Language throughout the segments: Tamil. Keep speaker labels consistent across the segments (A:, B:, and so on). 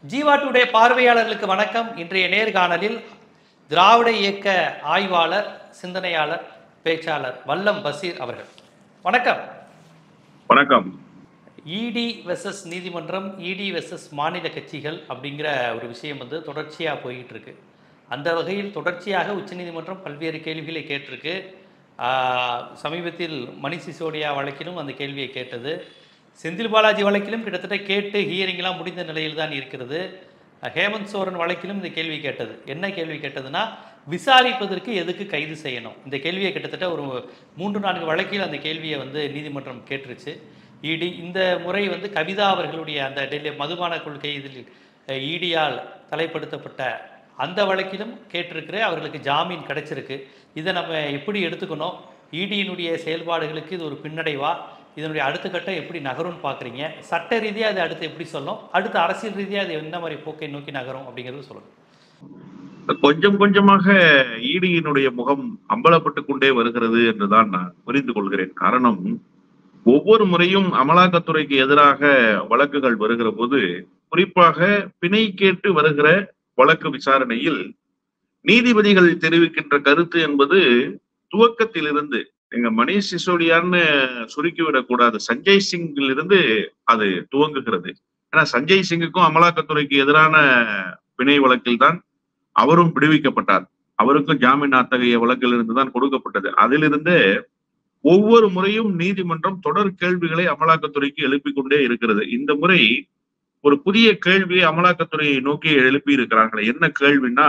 A: ஜீவா டுடே பார்வையாளர்களுக்கு வணக்கம். இன்றைய நேர்காணலில் திராவிட இயக்க ஆய்வாளர், சிந்தனையாளர், பேச்சாளர் வல்லம் பசீர் அவர்கள். வணக்கம்.
B: வணக்கம்.
A: இடி வெர்சஸ் நீதிமன்றம், இடி வெர்சஸ் மாநில கட்சிகள் அப்படிங்கிற ஒரு விஷயம் தொடர்ச்சியாக போயிட்டு இருக்கு. அந்த வகையில் தொடர்ச்சியாக உச்சநீதிமன்றம் பல்வேறு கேள்விகளை கேட்டிருக்கு. சமீபத்தில் மணிஷ் சிசோடியா வழக்கிலும் அந்த கேள்வியை கேட்டது. செந்தில் பாலாஜி வழக்கிலும் கிட்டத்தட்ட கேட்டு ஹியரிங்லாம் முடிந்த நிலையில் தான் இருக்கிறது. ஹேமந்த் சோரன் வழக்கிலும் இந்த கேள்வி கேட்டது. என்ன கேள்வி கேட்டதுன்னா, விசாரிப்பதற்கு எதுக்கு கைது செய்யணும்? இந்த கேள்வியை கிட்டத்தட்ட ஒரு 3-4 வழக்கில் அந்த கேள்வியை நீதிமன்றம் கேட்டுருச்சு. இடி இந்த முறை கவிதா அவர்களுடைய அந்த டெல்லி மதுபான கொள்கை இதில் இடியால் தலைப்படுத்தப்பட்ட அந்த வழக்கிலும் கேட்டிருக்கிற அவர்களுக்கு ஜாமீன் கிடைச்சிருக்கு. இதை நம்ம எப்படி எடுத்துக்கணும்? இடியினுடைய செயல்பாடுகளுக்கு இது ஒரு பின்னடைவா? இதனுடைய அடுத்த கட்டம் எப்படி நகரும்னு பார்க்குறீங்க? சட்ட ரீதியாக அது அடுத்து எப்படி சொல்லும்? அடுத்து அரசியல் ரீதியாக அது என்ன மாதிரி போக்கை நோக்கி நகரும் அப்படிங்கிறது சொல்லுங்கள்.
B: கொஞ்சம் கொஞ்சமாக இடியினுடைய முகம் அம்பலப்பட்டு கொண்டே வருகிறது என்றுதான் நான் புரிந்து கொள்கிறேன். காரணம், ஒவ்வொரு முறையும் அமலாக்கத்துறைக்கு எதிராக வழக்குகள் வருகிற போது, குறிப்பாக பிணை கேட்டு வருகிற வழக்கு விசாரணையில் நீதிபதிகள் தெரிவிக்கின்ற கருத்து என்பது துவக்கத்திலிருந்து, எங்க மணிஷ் சிசோடியான்னு சுருக்கிவிடக் கூடாது, சஞ்சய் சிங்கில் இருந்து அது துவங்குகிறது. ஏன்னா சஞ்சய் சிங்குக்கும் அமலாக்கத்துறைக்கு எதிரான பிணை வழக்கில் தான் அவரும் விடுவிக்கப்பட்டார். அவருக்கும் ஜாமீன் அத்தகைய வழக்கில் இருந்து தான் கொடுக்கப்பட்டது. அதிலிருந்து ஒவ்வொரு முறையும் நீதிமன்றம் தொடர் கேள்விகளை அமலாக்கத்துறைக்கு எழுப்பிக் கொண்டே இருக்கிறது. இந்த முறை ஒரு புதிய கேள்வியை அமலாக்கத்துறையை நோக்கி எழுப்பி இருக்கிறார்கள். என்ன கேள்வின்னா,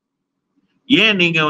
B: ஏன் நீங்க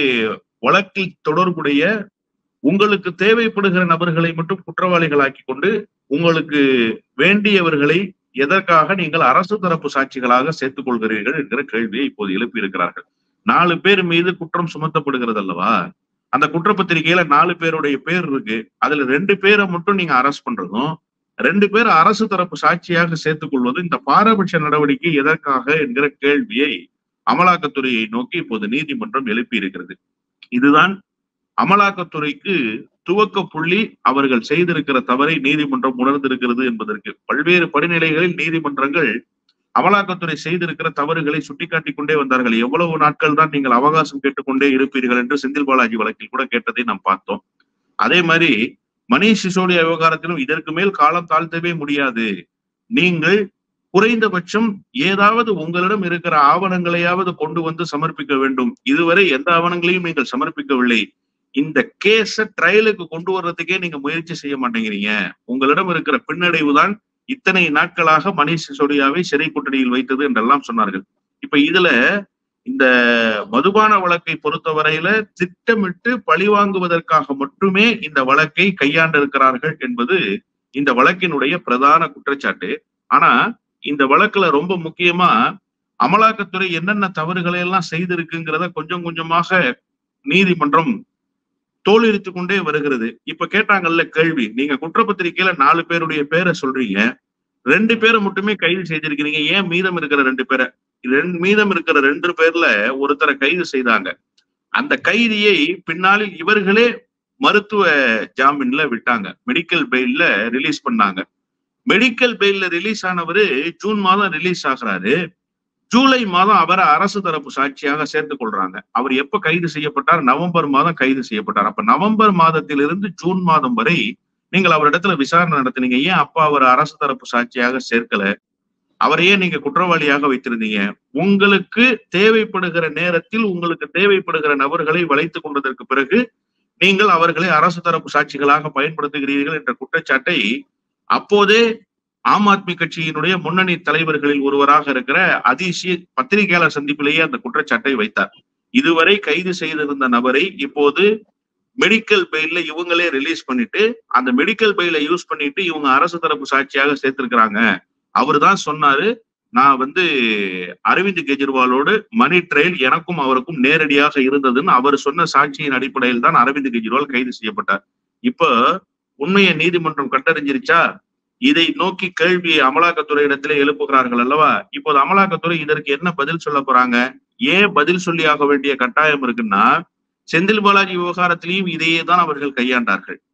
B: வழக்கில் தொடர்புடைய உங்களுக்கு தேவைப்படுகிற நபர்களை மட்டும் குற்றவாளிகளாக்கி கொண்டு உங்களுக்கு வேண்டியவர்களை எதற்காக நீங்கள் அரசு தரப்பு சாட்சிகளாக சேர்த்துக் கொள்கிறீர்கள் என்கிற கேள்வியை இப்போது எழுப்பி இருக்கிறார்கள். 4 பேர் மீது குற்றம் சுமத்தப்படுகிறது அல்லவா? அந்த குற்றப்பத்திரிகையில 4 பேருடைய பேர் இருக்கு. அதுல 2 பேரை மட்டும் நீங்க அரெஸ்ட் பண்றதும், 2 பேர் அரசு தரப்பு சாட்சியாக சேர்த்துக் கொள்வது, இந்த பாரபட்ச நடவடிக்கை எதற்காக என்கிற கேள்வியை அமலாக்கத்துறையை நோக்கி இப்போது நீதிமன்றம் எழுப்பி இருக்கிறது. இதுதான் அமலாக்கத்துறைக்கு துவக்க புள்ளி. அவர்கள் செய்திருக்கிற தவறை நீதிமன்றம் உணர்ந்திருக்கிறது என்பதற்கு பல்வேறு படிநிலைகளில் நீதிமன்றங்கள் அமலாக்கத்துறை செய்திருக்கிற தவறுகளை சுட்டிக்காட்டிக் கொண்டே வந்தார்கள். எவ்வளவு நாட்கள் தான் நீங்கள் அவகாசம் கேட்டுக்கொண்டே இருப்பீர்கள் என்று செந்தில் பாலாஜி வழக்கில் கூட கேட்டதை நாம் பார்த்தோம். அதே மாதிரி மணிஷ் சிசோடியா விவகாரத்திலும் இதற்கு மேல் காலம் தாழ்த்தவே முடியாது, நீங்கள் குறைந்தபட்சம் ஏதாவது உங்களிடம் இருக்கிற ஆவணங்களையாவது கொண்டு சமர்ப்பிக்க வேண்டும். இதுவரை எந்த ஆவணங்களையும் நீங்கள் சமர்ப்பிக்கவில்லை. இந்த கேஸ ட்ரையலுக்கு கொண்டு வர்றதுக்கே நீங்க முயற்சி செய்ய மாட்டேங்கிறீங்க. உங்களிடம் இருக்கிற பின்னடைவு தான் இத்தனை நாட்களாக மணிஷ் சிசோடியாவை சிறை கூட்டணியில் வைத்தது என்றெல்லாம் சொன்னார்கள். இப்ப இதுல இந்த மதுபான வழக்கை பொறுத்தவரையில திட்டமிட்டு பழிவாங்குவதற்காக மட்டுமே இந்த வழக்கை கையாண்டிருக்கிறார்கள் என்பது இந்த வழக்கினுடைய பிரதான குற்றச்சாட்டு. ஆனா இந்த வழக்குல ரொம்ப முக்கியமா அமலாக்கத்துறை என்னென்ன தவறுகளை எல்லாம் செய்திருக்குங்கிறத கொஞ்சம் கொஞ்சமாக நீதிமன்றம் தோலுரித்து கொண்டே வருகிறது. இப்ப கேட்டாங்கல்ல கேள்வி, நீங்க குற்றப்பத்திரிகையில 4 பேருடைய பேரை சொல்றீங்க, 2 பேரை மட்டுமே கைது செய்திருக்கிறீங்க, ஏன் மீதம் இருக்கிற 2 பேரை? மீதம் இருக்கிற 2 பேர்ல ஒருத்தரை கைது செய்தாங்க. அந்த கைதியை பின்னாளில் இவர்களே மருத்துவ ஜாமீன்ல விட்டாங்க, மெடிக்கல் பெயில்ல ரிலீஸ் பண்ணாங்க. மெடிக்கல் பெயில்ல ரிலீஸ் ஆனவரு ஜூன் மாதம் ரிலீஸ் ஆகிறாரு. ஜூலை மாதம் அவரை அரசு தரப்பு சாட்சியாக சேர்த்துக் கொள்றாங்க. அவர் எப்ப கைது செய்யப்பட்டார்? நவம்பர் மாதம் கைது செய்யப்பட்டார். அப்ப நவம்பர் மாதத்திலிருந்து ஜூன் மாதம் வரை நீங்கள் அவரிடத்துல விசாரணை நடத்தினீங்க. ஏன் அப்ப அவர் அரசு தரப்பு சாட்சியாக சேர்க்கல? அவரையே நீங்க குற்றவாளியாக வைத்திருந்தீங்க. உங்களுக்கு தேவைப்படுகிற நேரத்தில் உங்களுக்கு தேவைப்படுகிற நபர்களை வளைத்துக் கொண்டதற்கு பிறகு நீங்கள் அவர்களை அரசு தரப்பு சாட்சிகளாக பயன்படுத்துகிறீர்கள் என்ற குற்றச்சாட்டை அப்போதே ஆம் ஆத்மி கட்சியினுடைய முன்னணி தலைவர்களில் ஒருவராக இருக்கிற அதிஷி பத்திரிகையாளர் சந்திப்பிலேயே அந்த குற்றச்சாட்டை வைத்தார். இதுவரை கைது செய்திருந்த நபரை இப்போது மெடிக்கல் பெயில்ல இவங்களே ரிலீஸ் பண்ணிட்டு, அந்த மெடிக்கல் பெயில யூஸ் பண்ணிட்டு இவங்க அரசு தரப்பு சாட்சியாக சேர்த்திருக்கிறாங்க. அவரு தான் சொன்னாரு, நான் அரவிந்த் கெஜ்ரிவாலோடு மணி ட்ரையல் எனக்கும் அவருக்கும் நேரடியாக இருந்ததுன்னு அவர் சொன்ன சாட்சியின் அடிப்படையில் தான் அரவிந்த் கெஜ்ரிவால் கைது செய்யப்பட்டார். இப்ப உண்மையை நீதிமன்றம் கண்டறிஞ்சிருச்சா? இதை நோக்கி கேள்வியை அமலாக்கத்துறையிடத்திலே எழுப்புகிறார்கள் அல்லவா? இப்போது அமலாக்கத்துறை இதற்கு என்ன பதில் சொல்ல போறாங்க? ஏன் பதில் சொல்லி ஆக வேண்டிய கட்டாயம் இருக்குன்னா, செந்தில் பாலாஜி விவகாரத்திலையும் இதையே தான் அவர்கள் கையாண்டார்கள்.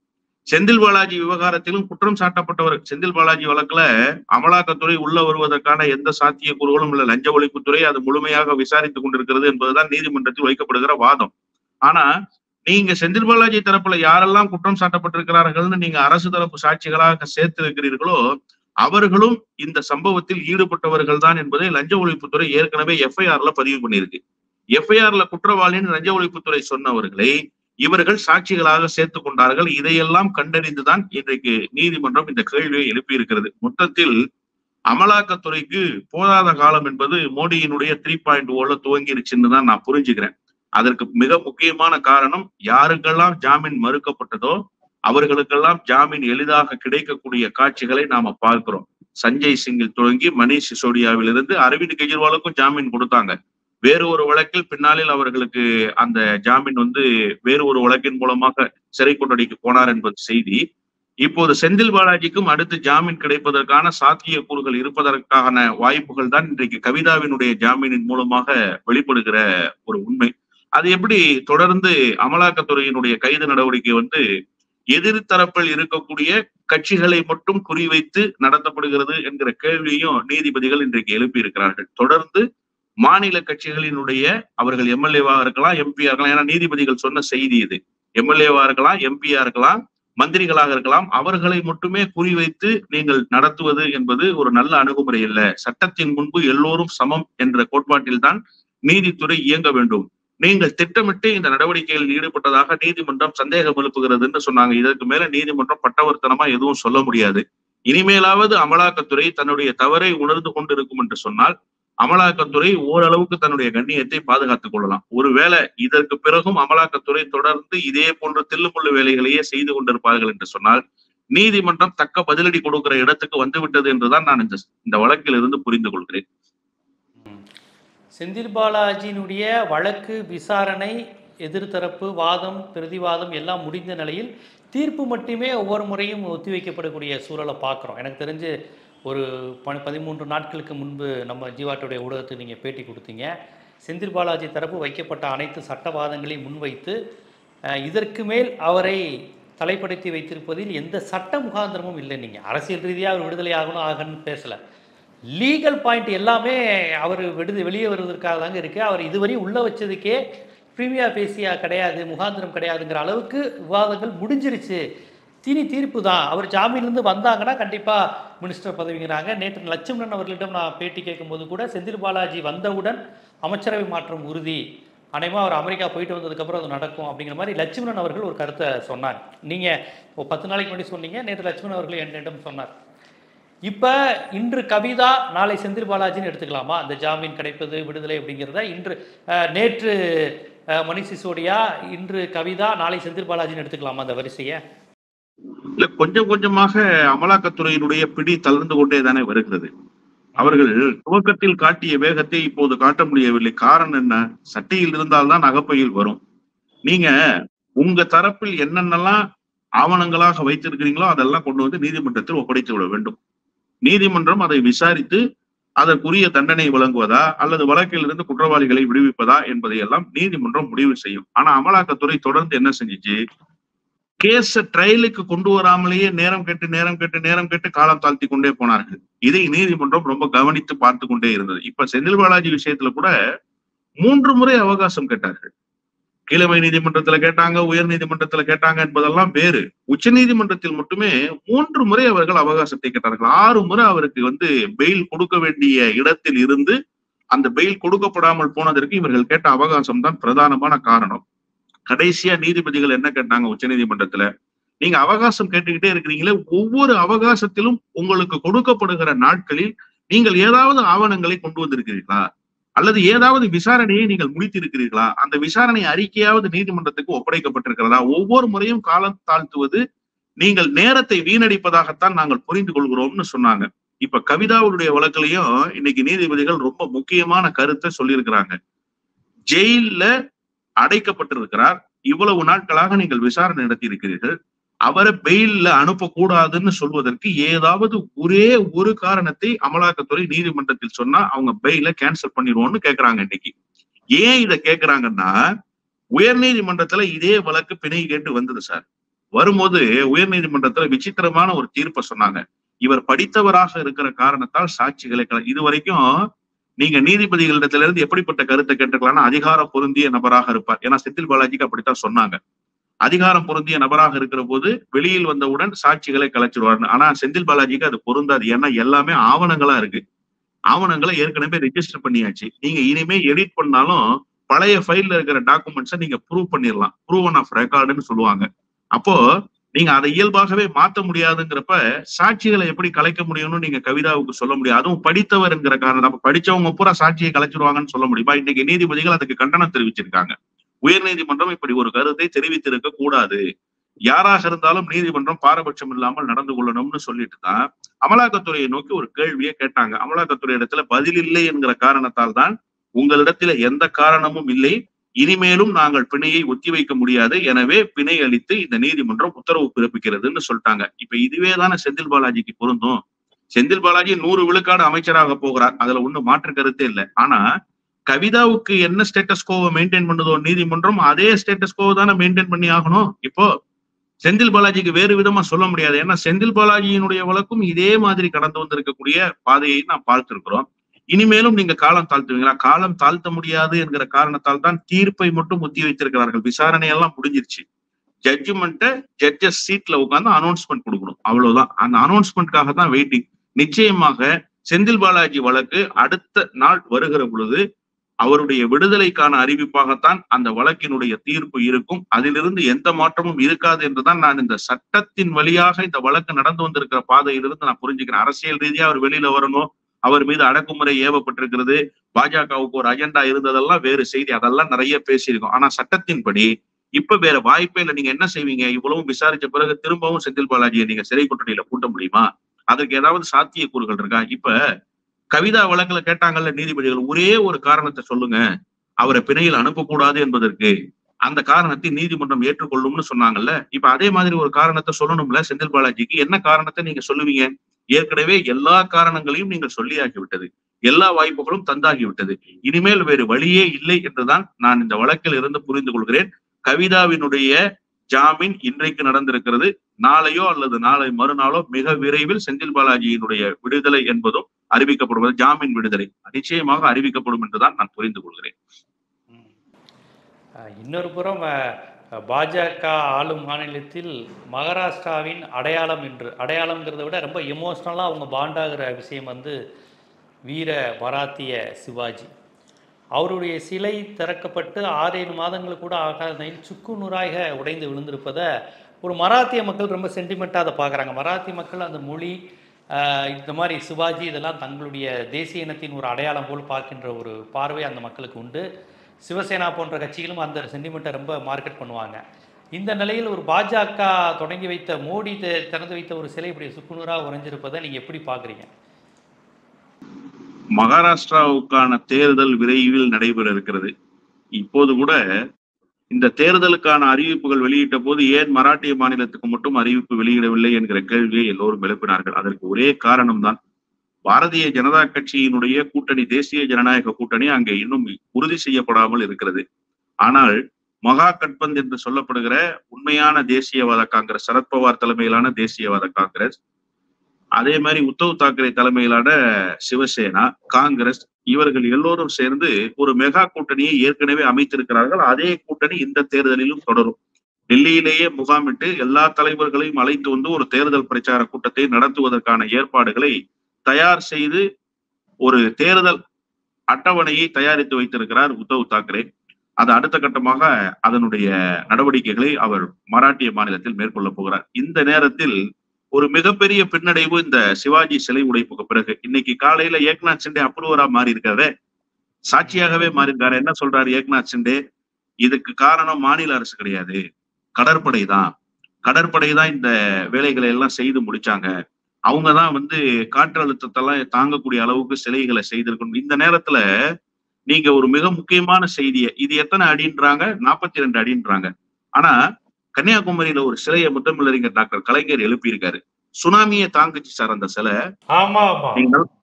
B: செந்தில் பாலாஜி விவகாரத்திலும் குற்றம் சாட்டப்பட்டவர். செந்தில் பாலாஜி வழக்குல அமலாக்கத்துறை உள்ள வருவதற்கான எந்த சாத்தியக்கூறுகளும் இல்ல. லஞ்ச ஒழிப்புத்துறை அது முழுமையாக விசாரித்துக் கொண்டிருக்கிறது என்பதுதான் நீதிமன்றத்தில் வைக்கப்படுகிற வாதம். ஆனா நீங்க செந்தில் பாலாஜி தரப்புல யாரெல்லாம் குற்றம் சாட்டப்பட்டிருக்கிறார்கள்னு நீங்க அரசு தரப்பு சாட்சிகளாக சேர்த்து இருக்கிறீர்களோ அவர்களும் இந்த சம்பவத்தில் ஈடுபட்டவர்கள் தான் என்பதை லஞ்ச ஒழிப்புத்துறை ஏற்கனவே எஃப்ஐஆர்ல பதிவு பண்ணியிருக்கு. எஃப்ஐஆர்ல குற்றவாளின்னு லஞ்ச ஒழிப்புத்துறை சொன்னவர்களை இவர்கள் சாட்சிகளாக சேர்த்துக் கொண்டார்கள். இதையெல்லாம் கண்டறிந்துதான் இன்றைக்கு நீதிமன்றம் இந்த கேள்வியை எழுப்பியிருக்கிறது. மொத்தத்தில் அமலாக்கத்துறைக்கு போதாத காலம் என்பது மோடியினுடைய 3.0 துவங்கிருச்சுன்னு தான் நான் புரிஞ்சுக்கிறேன். அதற்கு மிக முக்கியமான காரணம் யாருக்கெல்லாம் ஜாமீன் மறுக்கப்பட்டதோ அவர்களுக்கெல்லாம் ஜாமீன் எளிதாக கிடைக்கக்கூடிய காட்சிகளை நாம பார்க்கிறோம். சஞ்சய் சிங்கில் தொடங்கி மணீஷ் சிசோடியாவிலிருந்து அரவிந்த் கெஜ்ரிவாலுக்கும் ஜாமீன் கொடுத்தாங்க. வேறு ஒரு வழக்கில் பின்னாளில் அவர்களுக்கு அந்த ஜாமீன் வேறு ஒரு வழக்கின் மூலமாக சிறை கொண்டடிக்கு போனார் என்பது செய்தி. இப்போது செந்தில் பாலாஜிக்கும் அடுத்து ஜாமீன் கிடைப்பதற்கான சாத்தியக்கூறுகள் இருப்பதற்கான வாய்ப்புகள் தான் இன்றைக்கு கவிதாவினுடைய ஜாமீனின் மூலமாக வெளிப்படுகிற ஒரு உண்மை. அது எப்படி தொடர்ந்து அமலாக்கத்துறையினுடைய கைது நடவடிக்கை எதிர்த்தரப்பில் இருக்கக்கூடிய கட்சிகளை மட்டும் குறிவைத்து நடத்தப்படுகிறது என்கிற கேள்வியையும் நீதிபதிகள் இன்றைக்கு எழுப்பி இருக்கிறார்கள். தொடர்ந்து மாநில கட்சிகளினுடைய அவர்கள் எம்எல்ஏவா இருக்கலாம், எம்பியா இருக்கலாம். ஏன்னா நீதிபதிகள் சொன்ன செய்தி இது. எம்எல்ஏவா இருக்கலாம், எம்பியா இருக்கலாம், மந்திரிகளாக இருக்கலாம். அவர்களை மட்டுமே குறிவைத்து நீங்கள் நடத்துவது என்பது ஒரு நல்ல அணுகுமுறை இல்லை. சட்டத்தின் முன்பு எல்லோரும் சமம் என்ற கோட்பாட்டில் தான் நீதித்துறை இயங்க வேண்டும். நீங்கள் திட்டமிட்டு இந்த நடவடிக்கைகளில் ஈடுபட்டதாக நீதிமன்றம் சந்தேகம் எழுப்புகிறதுன்னு சொன்னாங்க. இதற்கு மேல நீதிமன்றம் பட்டவர்த்தனமா எதுவும் சொல்ல முடியாது. இனிமேலாவது அமலாக்கத்துறை தன்னுடைய தவறை உணர்ந்து கொண்டிருக்கும் என்று சொன்னால் அமலாக்கத்துறை ஓரளவுக்கு தன்னுடைய கண்ணியத்தை பாதுகாத்துக் கொள்ளலாம். ஒருவேளை இதற்கு பிறகும் அமலாக்கத்துறை தொடர்ந்து இதே போன்ற தில்லுமுள்ளு வேலைகளையே செய்து கொண்டிருப்பார்கள் என்று சொன்னால் நீதிமன்றம் தக்க பதிலடி கொடுக்கிற இடத்துக்கு வந்துவிட்டது என்றுதான் நான் இந்த வழக்கில் இருந்து புரிந்து கொள்கிறேன்.
A: செந்தில் பாலாஜியினுடைய வழக்கு விசாரணை, எதிர்த்தரப்பு வாதம், பிரதிவாதம் எல்லாம் முடிந்த நிலையில் தீர்ப்பு மட்டுமே ஒவ்வொரு முறையும் ஒத்திவைக்கப்படக்கூடிய சூழலை பார்க்குறோம். எனக்கு தெரிஞ்சு ஒரு 13 நாட்களுக்கு முன்பு நம்ம ஜீவாட்டுடைய ஊடகத்துக்கு நீங்கள் பேட்டி கொடுத்தீங்க. செந்தில் பாலாஜி தரப்பு வைக்கப்பட்ட அனைத்து சட்டவாதங்களையும் முன்வைத்து இதற்கு மேல் அவரை தலைப்படுத்தி வைத்திருப்பதில் எந்த சட்ட முகாந்திரமும் இல்லை. நீங்கள் அரசியல் ரீதியாக அவர் விடுதலை ஆகணும்னு பேசலை. லீகல் பாயிண்ட் எல்லாமே அவர் வெளியே வருவதற்காக தாங்க இருக்குது. அவர் இதுவரை உள்ளே வச்சதுக்கே ப்ரீமியா பேசியா கிடையாது, முகாந்திரம் கிடையாதுங்கிற அளவுக்கு விவாதங்கள் முடிஞ்சிருச்சு. தீர்ப்பு தான். அவர் ஜாமீன்லேருந்து வந்தாங்கன்னா கண்டிப்பாக மினிஸ்டர் பதவிங்கிறாங்க. நேற்று லட்சுமணன் அவர்களிடம் நான் பேட்டி கேட்கும்போது கூட செந்தில் பாலாஜி வந்தவுடன் அமைச்சரவை மாற்றம் உறுதி, அநேகமாக அவர் அமெரிக்கா போயிட்டு வந்ததுக்கப்புறம் அது நடக்கும் அப்படிங்கிற மாதிரி லட்சுமணன் அவர்கள் ஒரு கருத்தை சொன்னார். நீங்கள் 10 நாளைக்கு முன்னாடி சொன்னீங்க, நேற்று லட்சுமணன் அவர்கள் என்னிடம் சொன்னார். இப்போ இன்று கவிதா, நாளை செந்தில் பாலாஜின்னு எடுத்துக்கலாமா அந்த ஜாமீன் கிடைப்பது விடுதலை அப்படிங்கிறத? நேற்று மணீஷ் சிசோடியா, இன்று கவிதா, நாளை செந்தில் பாலாஜின்னு எடுத்துக்கலாமா அந்த வரிசையை?
B: இல்ல, கொஞ்சம் கொஞ்சமாக அமலாக்கத்துறையினுடைய பிடி தளர்ந்து கொண்டே தானே வருகிறது. அவர்கள் துவக்கத்தில் காட்டிய வேகத்தை இப்போது காட்ட முடியவில்லை. காரணம் என்ன? சட்டையில் இருந்தால்தான் அகப்பையில் வரும். நீங்க உங்க தரப்பில் என்னென்னலாம் ஆவணங்களாக வைத்திருக்கிறீங்களோ அதெல்லாம் கொண்டு வந்து நீதிமன்றத்தில் ஒப்படைத்து விட வேண்டும். நீதிமன்றம் அதை விசாரித்து அதற்குரிய தண்டனை வழங்குவதா அல்லது வழக்கில் இருந்து குற்றவாளிகளை விடுவிப்பதா என்பதையெல்லாம் நீதிமன்றம் முடிவு செய்யும். ஆனா அமலாக்கத்துறை தொடர்ந்து என்ன செஞ்சிச்சு? கேஸ ட்ரையலுக்கு கொண்டு வராமலேயே நேரம் கேட்டு காலம் தாழ்த்தி கொண்டே போனார்கள். இதை நீதிமன்றம் ரொம்ப கவனித்து பார்த்து கொண்டே இருந்தது. இப்ப செந்தில் பாலாஜி விஷயத்துல கூட 3 முறை அவகாசம் கேட்டார்கள். கீழமை நீதிமன்றத்துல கேட்டாங்க, உயர் நீதிமன்றத்துல கேட்டாங்க என்பதெல்லாம் வேறு. உச்ச நீதிமன்றத்தில் மட்டுமே 3 முறை அவர்கள் அவகாசத்தை கேட்டார்கள். 6 முறை அவருக்கு பெயில் கொடுக்க வேண்டிய இடத்தில் இருந்து அந்த பெயில் கொடுக்கப்படாமல் போனதற்கு இவர்கள் கேட்ட அவகாசம் தான் பிரதானமான காரணம். கடைசியா நீதிபதிகள் என்ன கேட்டாங்க உச்ச நீதிமன்றத்துல? நீங்க அவகாசம் கேட்டுக்கிட்டே இருக்கிறீங்களே, ஒவ்வொரு அவகாசத்திலும் உங்களுக்கு கொடுக்கப்படுகிற நாட்களில் நீங்கள் ஏதாவது ஆவணங்களை கொண்டு வந்திருக்கிறீர்களா அல்லது ஏதாவது விசாரணையை நீங்கள் முடித்திருக்கிறீர்களா? அந்த விசாரணை அறிக்கையாவது நீதிமன்றத்துக்கு ஒப்படைக்கப்பட்டிருக்கிறதா? ஒவ்வொரு முறையும் காலம் தாழ்த்துவது நீங்கள் நேரத்தை வீணடிப்பதாகத்தான் நாங்கள் புரிந்து கொள்கிறோம்னு சொன்னாங்க. இப்ப கவிதாவுடைய வழக்கிலையும் இன்னைக்கு நீதிபதிகள் ரொம்ப முக்கியமான கருத்தை சொல்லியிருக்கிறாங்க. ஜெயில அடைக்கப்பட்டிருக்கிறார், இவ்வளவு நாட்களாக நீங்கள் விசாரணை நடத்தி இருக்கிறீர்கள், அவரை பெயில்ல அனுப்பக்கூடாதுன்னு சொல்வதற்கு ஏதாவது ஒரே ஒரு காரணத்தை அமலாக்கத்துறை நீதிமன்றத்தில் சொன்னா அவங்க பெயில கேன்சல் பண்ணிடுவோம்னு கேட்கிறாங்க. இன்னைக்கு ஏன் இதை கேட்கிறாங்கன்னா, உயர் நீதிமன்றத்துல இதே வழக்கு பிணை கேட்டு வந்தது சார். வரும்போது உயர்நீதிமன்றத்துல விசித்திரமான ஒரு தீர்ப்பை சொன்னாங்க. இவர் படித்தவராக இருக்கிற காரணத்தால் சாட்சிகளை இது வரைக்கும் நீங்க நீதிபதிகளிடத்துல இருந்து எப்படிப்பட்ட கருத்தை கேட்டுக்கலாம்னா அதிகாரம் பொருந்திய நபராக இருப்பார். ஏன்னா செந்தில் பாலாஜிக்கு அப்படித்தான் சொன்னாங்க. அதிகாரம் பொருந்திய நபராக இருக்கிற போது வெளியில் வந்தவுடன் சாட்சிகளை கலைச்சிருவார். ஆனா செந்தில் பாலாஜிக்கு அது பொருந்தாது. ஏன்னா எல்லாமே ஆவணங்களா இருக்கு. ஆவணங்களை ஏற்கனவே ரெஜிஸ்டர் பண்ணியாச்சு. நீங்க இனிமே எடிட் பண்ணாலும் பழைய ஃபைல்ல இருக்கிற டாக்குமெண்ட்ஸை நீங்க ப்ரூவ் பண்ணிடலாம். ப்ரூவன் ஆஃப் ரெக்கார்டுன்னு சொல்லுவாங்க. அப்போ நீங்க அதை இயல்பாகவே மாற்ற முடியாதுங்கிறப்ப சாட்சிகளை எப்படி கலைக்க முடியும்னு நீங்க கவிதாவுக்கு சொல்ல முடியாது. அதுவும் படித்தவர் என்கிற காரணம். அப்ப படிச்சவங்க பூரா சாட்சியை கலைச்சிருவாங்கன்னு சொல்ல முடியுமா? இன்னைக்கு நீதிபதிகள் அதுக்கு கண்டனம் தெரிவிச்சிருக்காங்க. உயர் நீதிமன்றம் இப்படி ஒரு கருத்தை தெரிவித்திருக்க கூடாது. யாராக இருந்தாலும் நீதிமன்றம் பாரபட்சம் இல்லாமல் நடந்து கொள்ளணும்னு சொல்லிட்டு தான் அமலாக்கத்துறையை நோக்கி ஒரு கேள்வியை கேட்டாங்க. அமலாக்கத்துறை இடத்துல பதில் இல்லை என்கிற காரணத்தால் தான் உங்களிடத்துல எந்த காரணமும் இல்லை, இனிமேலும் நாங்கள் பிணையை ஒத்திவைக்க முடியாது, எனவே பிணை அளித்து இந்த நீதிமன்றம் உத்தரவு பிறப்பிக்கிறதுன்னு சொல்லிட்டாங்க. இப்ப இதுவே தானே செந்தில் பாலாஜிக்கு பொருந்தும். செந்தில் பாலாஜி 100 விழுக்காடு அமைச்சராக போகிறார், அதுல ஒண்ணு மாற்று கருத்தே இல்லை. ஆனா கவிதாவுக்கு என்ன ஸ்டேட்டஸ் கோவை மெயின்டைன் பண்ணுதோ நீதிமன்றம் அதே ஸ்டேட்டஸ் கோவை தானே மெயின்டைன் பண்ணி ஆகணும். இப்போ செந்தில் பாலாஜிக்கு வேறு விதமா சொல்ல முடியாது. ஏன்னா செந்தில் பாலாஜியினுடைய வழக்கும் இதே மாதிரி கடந்து வந்திருக்கக்கூடிய பாதையை நாம் பார்த்திருக்கிறோம். இனிமேலும் நீங்க காலம் தாழ்த்துவீங்களா? காலம் தாழ்த்த முடியாது என்கிற காரணத்தால் தான் தீர்ப்பை மட்டும் ஒத்தி வைத்திருக்கிறார்கள். விசாரணை எல்லாம் முடிஞ்சிருச்சு. ஜட்ஜ்மெண்ட்டை ஜட்ஜஸ் சீட்ல உட்கார்ந்து அனௌன்ஸ்மெண்ட் கொடுக்கணும், அவ்வளவுதான். அந்த அனௌன்ஸ்மெண்ட்காக தான் வெயிட்டிங். நிச்சயமாக செந்தில் பாலாஜி வழக்கு அடுத்த நாள் வருகிற பொழுது அவருடைய விடுதலைக்கான அறிவிப்பாகத்தான் அந்த வழக்கினுடைய தீர்ப்பு இருக்கும். அதிலிருந்து எந்த மாற்றமும் இருக்காது என்றுதான் நான் இந்த சட்டத்தின் வழியாக இந்த வழக்கு நடந்து வந்திருக்கிற பாதையிலிருந்து நான் புரிஞ்சுக்கிறேன். அரசியல் ரீதியா அவர் வெளியில வரணும், அவர் மீது அடக்குமுறை ஏவப்பட்டிருக்கிறது, பாஜகவுக்கு ஒரு அஜெண்டா இருந்ததெல்லாம் வேறு செய்தி, அதெல்லாம் நிறைய பேசியிருக்கோம். ஆனா சட்டத்தின்படி இப்ப வேற வாய்ப்பே இல்லை. நீங்க என்ன செய்வீங்க? இவ்வளவும் விசாரிச்ச பிறகு திரும்பவும் செந்தில் பாலாஜியை நீங்க சிறை கொட்டடியில கூட்ட முடியுமா? அதற்கு ஏதாவது சாத்தியக்கூறுகள் இருக்கா? இப்ப கவிதா வழக்குல கேட்டாங்கல்ல நீதிபதிகள், ஒரே ஒரு காரணத்தை சொல்லுங்க, அவரை பிணையில் அனுப்பக்கூடாது என்பதற்கு, அந்த காரணத்தை நீதிமன்றம் ஏற்றுக்கொள்ளும்னு சொன்னாங்கல்ல. இப்ப அதே மாதிரி ஒரு காரணத்தை சொல்லணும்ல செந்தில் பாலாஜிக்கு. என்ன காரணத்தை நீங்க சொல்லுவீங்க? ஏற்கனவே எல்லா காரணங்களையும் நீங்கள் சொல்லியாகிவிட்டது, எல்லா வாய்ப்புகளும் தந்தாகிவிட்டது. இனிமேல் வேறு வழியே இல்லை என்றுதான் நான் இந்த வழக்கில் இருந்து புரிந்து கொள்கிறேன். கவிதாவினுடைய ஜாமீன் இன்றைக்கு நடந்திருக்கிறது. நாளையோ அல்லது நாளை மறுநாளோ மிக விரைவில் செந்தில் பாலாஜியினுடைய விடுதலை என்பதும் அறிவிக்கப்படுவது, ஜாமீன் விடுதலை நிச்சயமாக அறிவிக்கப்படும் என்றுதான் நான் புரிந்து கொள்கிறேன்.
A: இன்னொரு புறம் பாஜக ஆளும் மாநிலத்தில் மகாராஷ்டிராவின் அடையாளம் என்று, அடையாளம்ங்கிறத விட ரொம்ப எமோஷ்னலாக அவங்க பாண்டாகிற விஷயம் வந்து வீர மராத்திய சிவாஜி. அவருடைய சிலை திறக்கப்பட்டு 6-7 மாதங்கள் கூட ஆகாத நிலையில் சுக்கு நூறாக உடைந்து விழுந்திருப்பதை ஒரு மராத்திய மக்கள் ரொம்ப சென்டிமெண்ட்டாக அதை பார்க்குறாங்க. மராத்திய மக்கள் அந்த மொழி, இந்த மாதிரி சிவாஜி இதெல்லாம் தங்களுடைய தேசிய இனத்தின் ஒரு அடையாளம் போல் பார்க்கின்ற ஒரு பார்வை அந்த மக்களுக்கு உண்டு. சிவசேனா போன்ற கட்சிகளும் அந்த சென்டிமெண்ட்டை ரொம்ப மார்க்கெட் பண்ணுவாங்க. இந்த நிலையில் ஒரு பாஜக தொடங்கி வைத்த, மோடி திறந்து வைத்த ஒரு சிலை இப்படி சுக்குநூறாக உறைஞ்சிருப்பதை நீங்கள் எப்படி பார்க்குறீங்க?
B: மகாராஷ்டிராவுக்கான தேர்தல் விரைவில் நடைபெற இருக்கிறது. இப்போது கூட இந்த தேர்தலுக்கான அறிவிப்புகள் வெளியிட்ட போது ஏன் மராட்டிய மாநிலத்துக்கு மட்டும் அறிவிப்பு வெளியிடவில்லை என்கிற கேள்வியை எல்லோரும் எழுப்பினார்கள். அதற்கு ஒரே காரணம்தான், பாரதிய ஜனதா கட்சியினுடைய கூட்டணி, தேசிய ஜனநாயக கூட்டணி அங்கே இன்னும் உறுதி செய்யப்படாமல் இருக்கிறது. ஆனால் மகா கட்பந்த் என்று சொல்லப்படுகிற உண்மையான தேசியவாத காங்கிரஸ், சரத்பவார் தலைமையிலான தேசியவாத காங்கிரஸ், அதே மாதிரி உத்தவ் தாக்கரே தலைமையிலான சிவசேனா, காங்கிரஸ், இவர்கள் எல்லோரும் சேர்ந்து ஒரு மெகா கூட்டணியை ஏற்கனவே அமைத்திருக்கிறார்கள். அதே கூட்டணி இந்த தேர்தலிலும் தொடரும். டெல்லியிலேயே முகாமிட்டு எல்லா தலைவர்களையும் அழைத்து வந்து ஒரு தேர்தல் பிரச்சார கூட்டத்தை நடத்துவதற்கான ஏற்பாடுகளை தயார் செய்து ஒரு தேர்தல் அட்டவணையை தயாரித்து வைத்திருக்கிறார் உத்தவ் தாக்கரே. அது அடுத்த கட்டமாக அதனுடைய நடவடிக்கைகளை அவர் மராட்டிய மாநிலத்தில் மேற்கொள்ள போகிறார். இந்த நேரத்தில் ஒரு மிகப்பெரிய பின்னடைவு இந்த சிவாஜி சிலை உடைப்புக்கு பிறகு. இன்னைக்கு காலையில ஏக்நாத் சிண்டே அப்ரூவரா மாறி இருக்காரு, சாட்சியாகவே மாறி இருக்காரு. என்ன சொல்றாரு ஏக்நாத் சிண்டே? இதுக்கு காரணம் மாநில அரசு கிடையாது, கடற்படை தான். கடற்படை தான் இந்த வேலைகளை எல்லாம் செய்து முடிச்சாங்க. அவங்கதான் வந்து காற்றழுத்தத்தெல்லாம் தாங்கக்கூடிய அளவுக்கு சிலைகளை செய்திருக்கணும். இந்த நேரத்துல நீங்க ஒரு மிக முக்கியமான செய்தியை, இது எத்தனை அடின்றாங்க? 42 அடின்றாங்க. ஆனா கன்னியாகுமரியில ஒரு சிலையை முத்தமிழறிஞர் டாக்டர் கலைஞர் எழுப்பியிருக்காரு. சுனாமியை தாங்குச்சு சார் அந்த சிலை.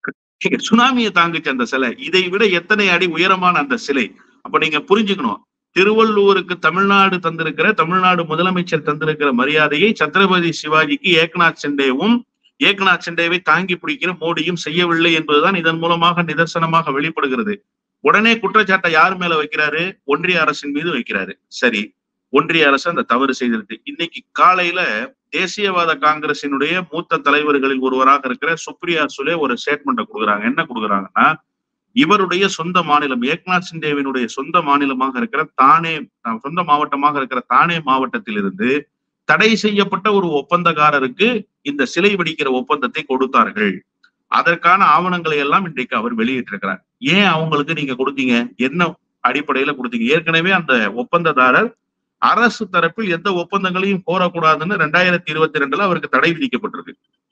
B: சுனாமியை தாங்குச்சு அந்த சிலை. இதை விட எத்தனை அடி உயரமான அந்த சிலை. அப்ப நீங்க புரிஞ்சுக்கணும், திருவள்ளுவருக்கு தமிழ்நாடு முதலமைச்சர் தந்திருக்கிற மரியாதையை சத்ரபதி சிவாஜிக்கு ஏக்நாத் சிண்டேவை தாங்கி பிடிக்கிற மோடியும் செய்யவில்லை என்பதுதான் இதன் மூலமாக நிதர்சனமாக வெளிப்படுகிறது. உடனே குற்றச்சாட்டை யார் மேல வைக்கிறாரு? ஒன்றிய அரசின் மீது வைக்கிறாரு. சரி, ஒன்றிய அரசு அந்த தவறு செய்திருக்கு. இன்னைக்கு காலையில தேசியவாத காங்கிரசினுடைய மூத்த தலைவர்களில் ஒருவராக இருக்கிற சுப்ரியா சுலே ஒரு ஸ்டேட்மெண்ட்டை கொடுக்குறாங்க. என்ன கொடுக்குறாங்கன்னா, இவருடைய சொந்த மாநிலம் ஏக்நாத் சிண்டேவினுடைய சொந்த மாநிலமாக இருக்கிற சொந்த மாவட்டமாக இருக்கிற தானே மாவட்டத்திலிருந்து தடை செய்யப்பட்ட ஒரு ஒப்பந்தக்காரருக்கு இந்த சிலை வெடிக்கிற ஒப்பந்தத்தை கொடுத்தார்கள். அதற்கான ஆவணங்களை எல்லாம் இன்றைக்கு அவர் வெளியிட்டிருக்கிறார். ஏன் அவங்களுக்கு நீங்க கொடுத்தீங்க? என்ன அடிப்படையில கொடுத்தீங்க? ஏற்கனவே அந்த ஒப்பந்ததாரர் அரசு தரப்பில் எந்த ஒப்பந்தங்களையும் கோரக்கூடாதுன்னு 2022 அவருக்கு தடை விதிக்கப்பட்டிருக்கு.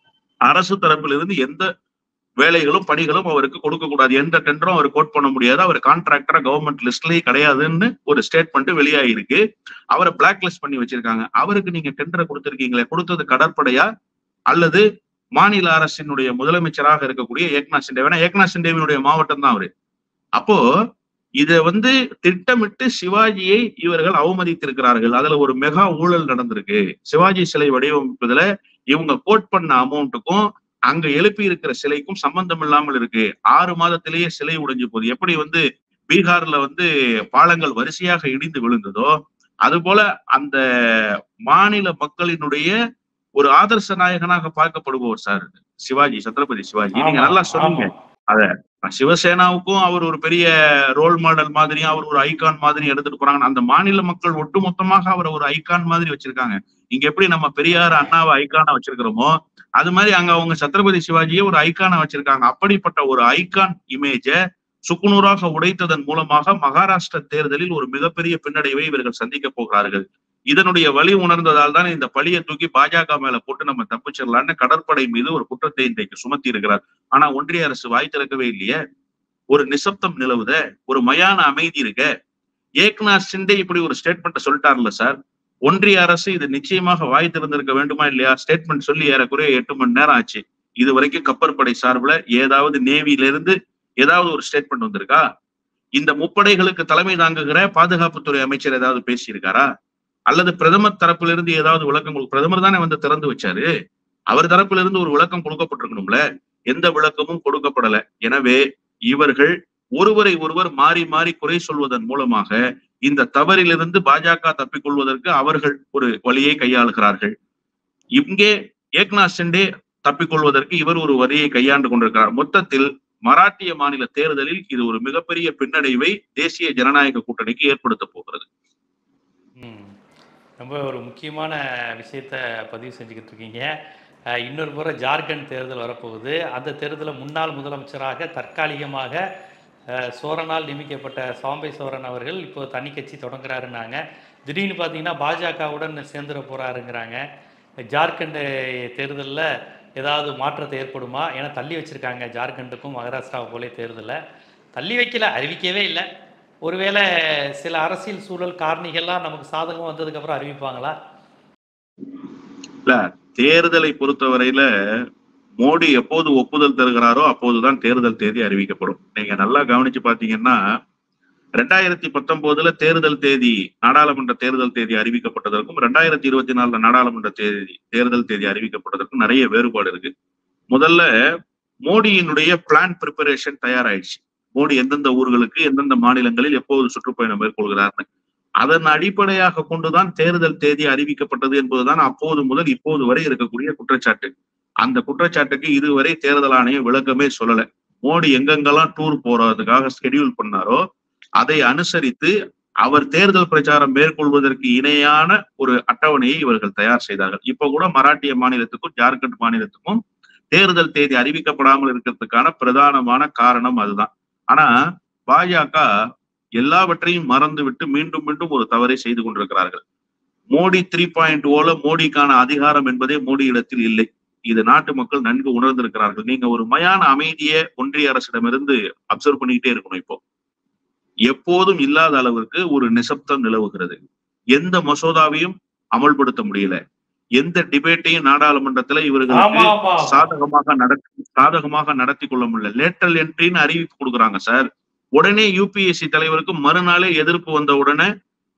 B: அரசு தரப்பில் இருந்து எந்த வேலைகளும் பணிகளும் அவருக்கு கொடுக்க கூடாது, எந்த டெண்டரும் அவர் கோட் பண்ண முடியாது, அவர் கான்ட்ராக்டரா கவர்மெண்ட் லிஸ்ட்லயே கிடையாதுன்னு ஒரு ஸ்டேட்மெண்ட் வெளியாயிருக்கு. அவரை பிளாக் லிஸ்ட் பண்ணி வச்சிருக்காங்க. அவருக்கு நீங்க டெண்டரை கொடுத்திருக்கீங்களே, கொடுத்தது கடற்படையா அல்லது மாநில அரசினுடைய முதலமைச்சராக இருக்கக்கூடிய ஏக்நாத் சிண்டே? வேணா ஏக்நாத் சிண்டேவினுடைய மாவட்டம் தான் அவரு. அப்போ இத திட்டமிட்டு சிவாஜியை இவர்கள் அவமதித்திருக்கிறார்கள். அதுல ஒரு மெகா ஊழல் நடந்திருக்கு. சிவாஜி சிலை வடிவமைப்பதுல இவங்க கோட் பண்ண அமௌண்ட்டுக்கும் அங்க எழுப்பி இருக்கிற சிலைக்கும் சம்பந்தம் இல்லாமல் இருக்கு. 6 மாதத்திலேயே சிலை உடைஞ்சு போகுது. எப்படி பீகார்ல பாலங்கள் வரிசையாக இடிந்து விழுந்ததோ அது போல அந்த மாநில மக்களினுடைய ஒரு ஆதர்ச நாயகனாக பார்க்கப்படுபவர் சார் சிவாஜி, சத்ரபதி சிவாஜி. நீங்க நல்லா சொன்னீங்க. அத சிவசேனாவுக்கும் அவர் ஒரு பெரிய ரோல் மாடல் மாதிரியும் அவர் ஒரு ஐகான் மாதிரி எடுத்துட்டு போறாங்க. அந்த மாநில மக்கள் ஒட்டுமொத்தமாக அவர் ஒரு ஐகான் மாதிரி வச்சிருக்காங்க. இங்க எப்படி நம்ம பெரியார் அண்ணாவை ஐகானா வச்சிருக்கிறோமோ அது மாதிரி அங்க அவங்க சத்ரபதி சிவாஜியை ஒரு ஐகானா வச்சிருக்காங்க. அப்படிப்பட்ட ஒரு ஐகான் இமேஜ சுக்குநூறாக உடைத்ததன் மூலமாக மகாராஷ்டிர தேர்தலில் ஒரு மிகப்பெரிய பின்னடைவை இவர்கள் சந்திக்க போகிறார்கள். இதனுடைய வழி உணர்ந்ததால் தான் இந்த பழியை தூக்கி பாஜக மேல போட்டு நம்ம தப்பிச்சிடலான்னு கடற்படை மீது ஒரு குற்றத்தை இன்றைக்கு சுமத்தி இருக்கிறார். ஆனா ஒன்றிய அரசு வாய் திறக்கவே இல்லையே. ஒரு நிசப்தம் நிலவுத, ஒரு மயான அமைதி இருக்க. ஏக்நாத் சிண்டே இப்படி ஒரு ஸ்டேட்மெண்ட் சொல்லிட்டார்ல சார், ஒன்றிய அரசு இது நிச்சயமாக வாய் திறந்திருக்க வேண்டுமா இல்லையா? ஸ்டேட்மெண்ட் சொல்லி ஏறக்குறைய 8 மணி நேரம் ஆச்சு. இது வரைக்கும் கப்பற்படை சார்பில் ஏதாவது நேவியில இருந்து ஏதாவது ஒரு ஸ்டேட்மெண்ட் வந்திருக்கா? இந்த முப்படைகளுக்கு தலைமை தாங்குகிற பாதுகாப்புத்துறை அமைச்சர் ஏதாவது பேசியிருக்காரா? அல்லது பிரதமர் தரப்பிலிருந்து ஏதாவது விளக்கம் பிரதமர் தானே திறந்து வச்சாரு. அவர் தரப்பிலிருந்து ஒரு விளக்கம் கொடுக்கப்பட்டிருக்கணும்ல. எந்த விளக்கமும் கொடுக்கப்படல. எனவே இவர்கள் ஒருவரை ஒருவர் மாறி மாறி குறை சொல்வதன் மூலமாக இந்த தவறிலிருந்து பாஜக தப்பிக்கொள்வதற்கு அவர்கள் ஒரு வழியை கையாளுகிறார்கள். இங்கே ஏக்நாத் சிண்டே தப்பிக்கொள்வதற்கு இவர் ஒரு வழியை கையாண்டு கொண்டிருக்கிறார். மொத்தத்தில் மராட்டிய மாநில தேர்தலில் இது ஒரு மிகப்பெரிய பின்னடைவை தேசிய ஜனநாயக கூட்டணிக்கு ஏற்படுத்த போகிறது.
A: ரொம்ப ஒரு முக்கியமான விஷயத்த பதிவு செஞ்சுக்கிட்டு இருக்கீங்க. இன்னொரு முறை ஜார்க்கண்ட் தேர்தல் வரப்போகுது. அந்த தேர்தலில் முன்னாள் முதலமைச்சராக தற்காலிகமாக சோரனால் நியமிக்கப்பட்ட சாம்பை சோரன் அவர்கள் இப்போ தனி கட்சி தொடங்குறாருன்னாங்க. திடீர்னு பார்த்தீங்கன்னா பாஜகவுடன் சேர்ந்துட போகிறாருங்கிறாங்க. ஜார்க்கண்ட் தேர்தலில் ஏதாவது மாற்றத்தை ஏற்படுமா? ஏன்னா தள்ளி வச்சுருக்காங்க ஜார்க்கண்டுக்கும் மகாராஷ்டிராவை போலே தேர்தலை. தள்ளி வைக்கல, அறிவிக்கவே இல்லை. ஒருவேளை சில அரசியல் சூழல் காரணிகள்லாம் நமக்கு சாதகம் வந்ததுக்கு அப்புறம் அறிவிப்பாங்களா?
B: இல்ல, தேர்தலை பொறுத்தவரையில மோடி எப்போது ஒப்புதல் தருகிறாரோ அப்போதுதான் தேர்தல் தேதி அறிவிக்கப்படும். நீங்க நல்லா கவனிச்சு பாத்தீங்கன்னா 2019 தேர்தல் தேதி, நாடாளுமன்ற தேர்தல் தேதி அறிவிக்கப்பட்டதற்கும் 2024 நாடாளுமன்ற தேர்தல் தேதி அறிவிக்கப்பட்டதற்கும் நிறைய வேறுபாடு இருக்கு. முதல்ல மோடியினுடைய பிளான் பிரிப்பரேஷன் தயாராயிடுச்சு. மோடி எந்தெந்த ஊர்களுக்கு எந்தெந்த மாநிலங்களில் எப்போது சுற்றுப்பயணம் மேற்கொள்கிறார்னு அதன் அடிப்படையாக கொண்டுதான் தேர்தல் தேதி அறிவிக்கப்பட்டது என்பதுதான் அப்போது முதல் இப்போது வரை இருக்கக்கூடிய குற்றச்சாட்டு. அந்த குற்றச்சாட்டுக்கு இதுவரை தேர்தல் ஆணையம் விளக்கமே சொல்லல. மோடி எங்கெங்கெல்லாம் டூர் போறதுக்காக ஸ்கெடியூல் பண்ணாரோ அதை அனுசரித்து அவர் தேர்தல் பிரச்சாரம் மேற்கொள்வதற்கு இணையான ஒரு அட்டவணையை இவர்கள் தயார் செய்தார்கள். இப்ப கூட மராட்டிய மாநிலத்துக்கும் ஜார்க்கண்ட் மாநிலத்துக்கும் தேர்தல் தேதி அறிவிக்கப்படாமல் இருக்கிறதுக்கான பிரதானமான காரணம் அதுதான். ஆனா பாஜக எல்லாவற்றையும் மறந்துவிட்டு மீண்டும் மீண்டும் ஒரு தவறை செய்து கொண்டிருக்கிறார்கள். மோடி 3.0 மோடிக்கான அதிகாரம் என்பதே மோடி இடத்தில் இல்லை. இது நாட்டு மக்கள் நன்கு உணர்ந்திருக்கிறார்கள். நீங்க ஒரு மயான அமைதியை ஒன்றிய அரசிடமிருந்து அப்சர்வ் பண்ணிக்கிட்டே இருக்கணும். இப்போ எப்போதும் இல்லாத அளவிற்கு ஒரு நிசப்தம் நிலவுகிறது. எந்த மசோதாவையும் அமல்படுத்த முடியல. எந்த டிபேட்டையும் நாடாளுமன்றத்துல இவர்களுக்கு சாதகமாக நடத்தி கொள்ள முடியல. லேட்டரல் என்ட்ரின்னு அறிவிப்பு கொடுக்குறாங்க சார். உடனே யூபிஎஸ்சி தலைவருக்கு மறுநாளே எதிர்ப்பு வந்த உடனே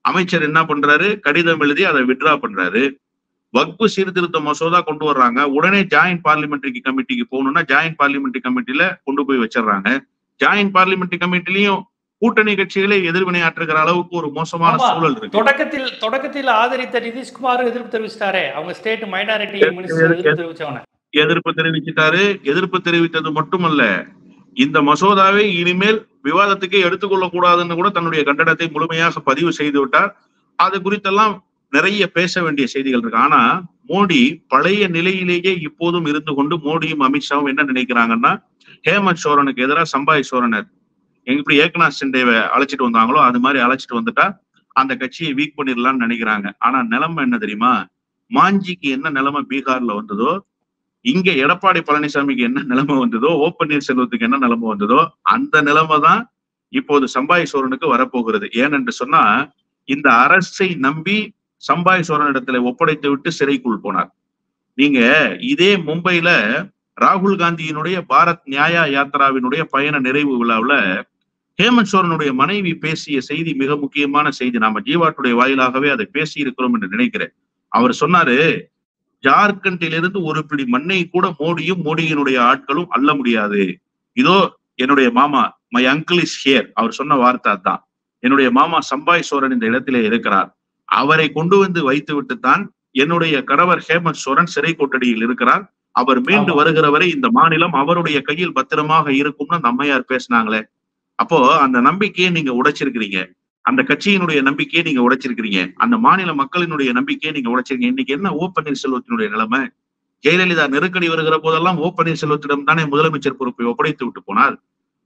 B: அமைச்சர் என்ன பண்றாரு, கடிதம் எழுதி அதை வித்ட்ரா பண்றாரு. வக்பு சீர்திருத்த மசோதா கொண்டு வர்றாங்க. உடனே ஜாயிண்ட் பார்லிமெண்டரி கமிட்டிக்கு போகணும்னா ஜாயிண்ட் பார்லிமெண்டரி கமிட்டில கொண்டு போய் வச்சிடறாங்க. ஜாயிண்ட் பார்லிமெண்டரி கமிட்டிலையும் கூட்டணி கட்சிகளே எதிர்வினையாற்றுகிற அளவுக்கு ஒரு மோசமான சூழல் இருக்கு.
A: தொடக்கத்தில் ஆதரித்த நிதிஷ்குமார் எதிர்ப்பு தெரிவிச்சிட்டாரே, அவங்க ஸ்டேட் மைனாரிட்டி மினிஸ்டர் எதிர்ப்பு தெரிவிச்சவன
B: எதிர்ப்பு தெரிவிச்சிட்டாரு. எதிர்ப்பு தெரிவித்தது மட்டுமல்ல, இந்த மசோதாவை இனிமேல் விவாதத்துக்கே எடுத்துக்கொள்ள கூடாதுன்னு கூட தன்னுடைய கண்டனத்தை முழுமையாக பதிவு செய்து விட்டார். அது குறித்தெல்லாம் நிறைய பேச வேண்டிய செய்திகள் இருக்கு. ஆனா மோடி பழைய நிலையிலேயே இப்போதும் இருந்து கொண்டு மோடியும் அமித்ஷாவும் என்ன நினைக்கிறாங்கன்னா, ஹேமந்த் சோரனுக்கு எதிராக சம்பாய் சோரனர் எப்படி ஏக்நாத் சிண்டேவை அழைச்சிட்டு வந்தாங்களோ அது மாதிரி அழைச்சிட்டு வந்துட்டா அந்த கட்சியை வீக் பண்ணிடலாம்னு நினைக்கிறாங்க. ஆனா நிலைமை என்ன தெரியுமா, மாஞ்சிக்கு என்ன நிலைமை பீகார்ல வந்ததோ, இங்க எடப்பாடி பழனிசாமிக்கு என்ன நிலைமை வந்ததோ, ஓ பன்னீர்செல்வத்துக்கு என்ன நிலைமை வந்ததோ, அந்த நிலைமை தான் இப்போது சம்பாய் சோரனுக்கு வரப்போகிறது. ஏனென்று சொன்னா, இந்த அரசை நம்பி சம்பாய் சோரனிடத்துல ஒப்படைத்து விட்டு சிறைக்குள் போனார். நீங்க இதே மும்பையில ராகுல் காந்தியினுடைய பாரத் நியாயா யாத்திராவினுடைய பயண நிறைவு விழாவில் ஹேமந்த் சோரனுடைய மனைவி பேசிய செய்தி மிக முக்கியமான செய்தி. நாம ஜீவாட்டுடைய வாயிலாகவே அதை பேசி இருக்கிறோம் என்று நினைக்கிறேன். அவர் சொன்னாரு, ஜார்க்கண்டிலிருந்து ஒரு பிடி மண்ணை கூட மோடியும் மோடியினுடைய ஆட்களும் அள்ள முடியாது. இதோ என்னுடைய மாமா, மை அங்கிள் இஸ் ஹியர். அவர் சொன்ன வார்த்தை தான், என்னுடைய மாமா சம்பாய் சோரன் இந்த இடத்திலே இருக்கிறார். அவரை கொண்டு வந்து வைத்து விட்டுத்தான் என்னுடைய கணவர் ஹேமந்த் சோரன் சிறை கொட்டடியில் இருக்கிறார். அவர் மீண்டு வருகிற வரை இந்த மாநிலம் அவருடைய கையில் பத்திரமாக இருக்கும்னு அந்த அம்மையார் பேசினாங்களே. அப்போ அந்த நம்பிக்கையை நீங்க உடைச்சிருக்கிறீங்க, அந்த கட்சியினுடைய நம்பிக்கையை நீங்க உடைச்சிருக்கிறீங்க, அந்த மாநில மக்களினுடைய நம்பிக்கையை நீங்க உடைச்சிருக்கீங்க. இன்னைக்கு என்ன ஓ பன்னீர்செல்வத்தினுடைய நிலைமை? ஜெயலலிதா நெருக்கடி வருகிற போதெல்லாம் ஓ பன்னீர்செல்வத்திடம் தானே முதலமைச்சர் பொறுப்பை ஒப்படைத்து விட்டு போனார்.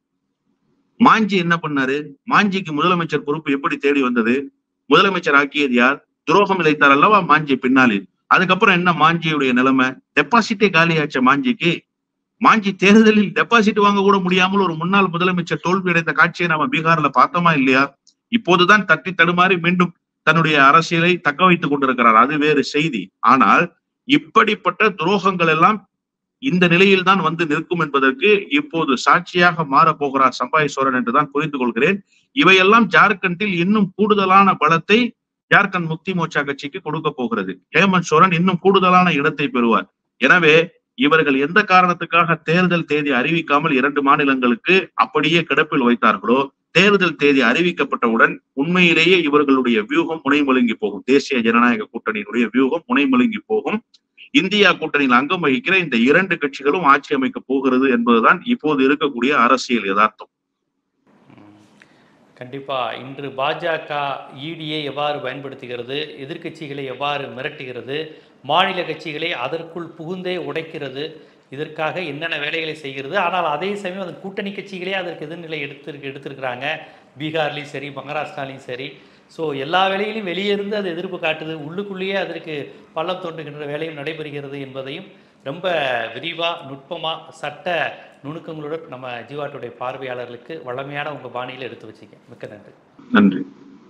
B: மாஞ்சி என்ன பண்ணாரு? மாஞ்சிக்கு முதலமைச்சர் பொறுப்பு எப்படி தேடி வந்தது? முதலமைச்சர் ஆக்கியது யார்? துரோகம் இழைத்தார் அல்லவா மாஞ்சி பின்னாளில். அதுக்கப்புறம் என்ன மாஞ்சியுடைய நிலைமை? டெபாசிட்டே காலியாச்ச மாஞ்சிக்கு. மாஞ்சி தேர்தலில் டெபாசிட் வாங்க கூட முடியாமல் ஒரு முன்னாள் முதலமைச்சர் தோல்வி அடைந்த காட்சியை நாம பீகார்ல பார்த்தோமா இல்லையா? இப்போதுதான் தட்டி தடுமாறி மீண்டும் தன்னுடைய அரசியலை தக்க வைத்துக் கொண்டிருக்கிறார், அது வேறு செய்தி. ஆனால் இப்படிப்பட்ட துரோகங்கள் எல்லாம் இந்த நிலையில் தான் வந்து நிற்கும் என்பதற்கு இப்போது சாட்சியாக மாறப்போகிறார் சம்பாய் சோரன் என்றுதான் புரிந்து கொள்கிறேன். இவையெல்லாம் ஜார்க்கண்டில் இன்னும் கூடுதலான பலத்தை ஜார்க்கண்ட் முக்தி மோர்ச்சா கட்சிக்கு கொடுக்க போகிறது. ஹேமந்த் சோரன் இன்னும் கூடுதலான இடத்தை பெறுவார். எனவே இவர்கள் எந்த காரணத்துக்காக தேர்தல் தேதி அறிவிக்காமல் 2 மாநிலங்களுக்கு அப்படியே கிடப்பில் வைத்தார்களோ, தேர்தல் தேதி அறிவிக்கப்பட்டவுடன் உண்மையிலேயே இவர்களுடைய வியூகம் முனைமொழுங்கி போகும். தேசிய ஜனநாயக கூட்டணியினுடைய வியூகம் முனைமொழுங்கி போகும். இந்தியா கூட்டணியில் அங்கம் வகிக்கிற இந்த 2 கட்சிகளும் ஆட்சி அமைக்க போகிறது என்பதுதான் இப்போது இருக்கக்கூடிய அரசியல் யதார்த்தம்.
A: கண்டிப்பா இன்று பாஜக இடியை எவ்வாறு பயன்படுத்துகிறது, எதிர்க்கட்சிகளை எவ்வாறு மிரட்டுகிறது, மாநில கட்சிகளை அதற்குள் புகுந்தே உடைக்கிறது, இதற்காக என்னென்ன வேலைகளை செய்கிறது. ஆனால் அதே சமயம் அந்த கூட்டணி கட்சிகளே அதற்கு எதிர்நிலை எடுத்திருக்கிறாங்க. பீகார்லேயும் சரி, மகாராஷ்டிராலையும் சரி. ஸோ எல்லா வேலையிலும் வெளியே இருந்து அது எதிர்ப்பு காட்டுது, உள்ளுக்குள்ளேயே அதற்கு பள்ளம் தோன்றுகின்ற வேலையும் நடைபெறுகிறது என்பதையும் ரொம்ப விரிவாக நுட்பமாக சட்ட நுணுக்கங்களுடன் நம்ம ஜீவாட்டுடைய பார்வையாளர்களுக்கு வளமையான உங்கள் பாணியில் எடுத்து வச்சிங்க. மிக்க நன்றி.
B: நன்றி.